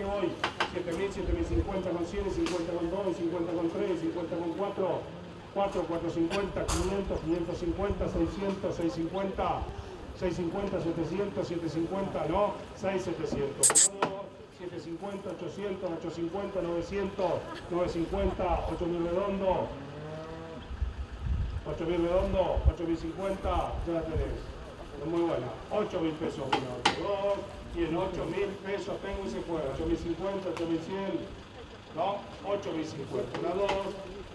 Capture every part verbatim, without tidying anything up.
voy. siete mil, siete mil cincuenta con cien, cincuenta con dos, cincuenta con tres, cincuenta con cuatro, cuatro, cuatro cincuenta, quinientos, quinientos cincuenta, seiscientos, seiscientos cincuenta, seiscientos cincuenta, setecientos, setecientos cincuenta, no, seis mil setecientos. setecientos cincuenta, ochocientos, ochocientos cincuenta, novecientos, novecientos cincuenta, ocho mil redondo, ocho mil redondo, ocho mil cincuenta, ya la tenés. Es muy buena. ocho mil pesos, uno, dos, y en ocho mil pesos tengo y se juega. ocho mil cincuenta, ocho mil cien, no, ocho mil cincuenta, una, dos.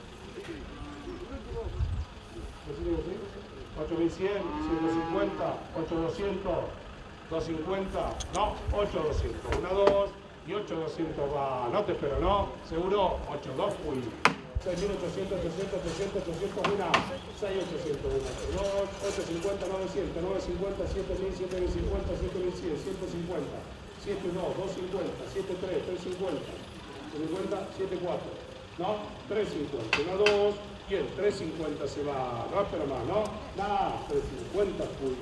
ocho mil cien, ciento cincuenta, ocho mil doscientos, doscientos cincuenta, no, ocho mil doscientos, una, dos, y ocho mil doscientos va, no te espero, ¿no? ¿Seguro? ocho mil dos, uy. seis mil ochocientos, ochocientos, ochocientos, ochocientos, una, seis mil ochocientos, uno, dos, ochocientos cincuenta, novecientos, novecientos cincuenta, siete mil, siete mil cincuenta, siete mil cien, ciento cincuenta, siete dos, doscientos cincuenta, siete tres, trescientos cincuenta, cincuenta, siete cuatro, no, trescientos cincuenta, una, dos, bien, trescientos cincuenta se va, no espero más, ¿no? Nada, trescientos cincuenta, uy.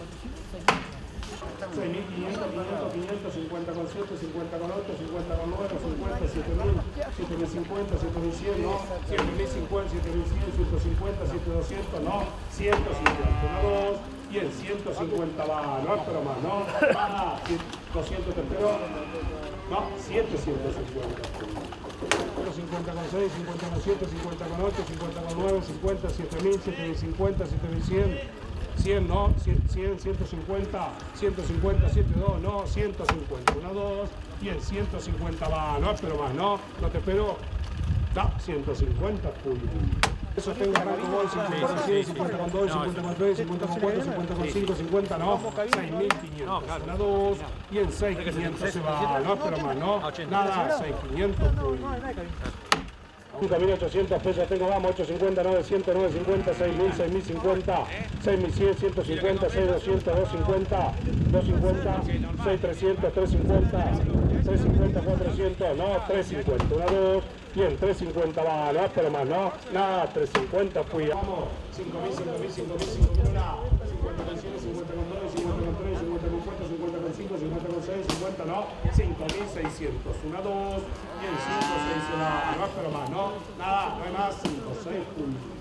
seis mil quinientos, quinientos, quinientos, cincuenta con siete, cincuenta con ocho, cincuenta con nueve, cincuenta, siete mil, siete mil cincuenta, siete mil cien, no, siete mil cincuenta, siete mil cien, ciento cincuenta, siete mil doscientos, no, ciento cincuenta, una, dos, bien, ciento cincuenta va, no espero más, ¿no? Ah, doscientos te espero, no, setecientos cincuenta. cincuenta con seis, cincuenta con siete, cincuenta con ocho, cincuenta con nueve, cincuenta, siete mil, siete mil cincuenta, siete mil cien, cien, no, cien, ciento cincuenta, ciento cincuenta, setenta y dos, no, ciento cincuenta, una, dos, bien, ciento cincuenta va, no espero más, no, no te espero, no, ciento cincuenta, uy. Eso tengo para como cincuenta con cien, cincuenta con dos, cincuenta con tres, cincuenta con cuatro, cincuenta con cinco, cincuenta, no, seis mil quinientos, una, dos, bien, seis mil quinientos se va, no espero más, no, nada, seis mil quinientos, uy. cinco mil ochocientos pesos tengo, vamos, ochocientos cincuenta, novecientos, novecientos cincuenta, seis mil, seis mil cincuenta, seis mil cien, ciento cincuenta, seis mil doscientos, doscientos cincuenta, doscientos cincuenta, seis mil trescientos, trescientos cincuenta, trescientos cincuenta, cuatrocientos, no, trescientos cincuenta, una, dos, bien, trescientos cincuenta va, no, pero más, no, nada, trescientos cincuenta, fui, vamos, cinco mil, cinco mil, cinco mil, cinco mil, una, cincuenta con cien, cincuenta con dos, cincuenta con tres, cincuenta con cuatro, cincuenta con cinco, cincuenta con seis, cincuenta, no, cinco mil seiscientos, una, dos, bien, cinco, seis, no, no, pero más, no, nada, no hay más, cinco, seis, uno.